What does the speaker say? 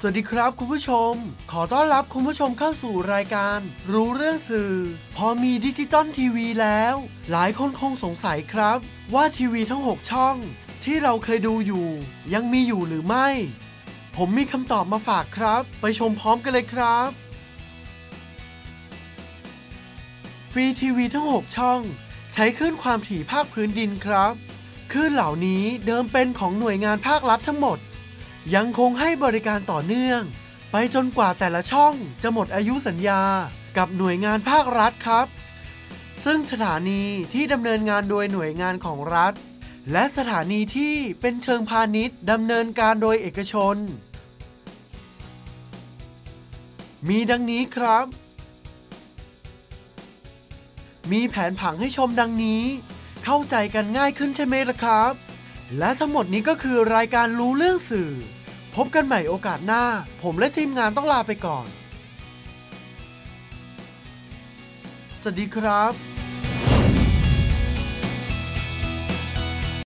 สวัสดีครับคุณผู้ชมขอต้อนรับคุณผู้ชมเข้าสู่รายการรู้เรื่องสื่อพอมีดิจิตอลทีวีแล้วหลายคนคงสงสัยครับว่าทีวีทั้ง6ช่องที่เราเคยดูอยู่ยังมีอยู่หรือไม่ผมมีคำตอบมาฝากครับไปชมพร้อมกันเลยครับฟรีทีวีทั้ง6ช่องใช้คลื่นความถี่ภาคพื้นดินครับคลื่นเหล่านี้เดิมเป็นของหน่วยงานภาครัฐทั้งหมดยังคงให้บริการต่อเนื่องไปจนกว่าแต่ละช่องจะหมดอายุสัญญากับหน่วยงานภาครัฐครับซึ่งสถานีที่ดำเนินงานโดยหน่วยงานของรัฐและสถานีที่เป็นเชิงพาณิชย์ดำเนินการโดยเอกชนมีดังนี้ครับมีแผนผังให้ชมดังนี้เข้าใจกันง่ายขึ้นใช่ไหมล่ะครับและทั้งหมดนี้ก็คือรายการรู้เรื่องสื่อพบกันใหม่โอกาสหน้าผมและทีมงานต้องลาไปก่อนสวัสดีครับ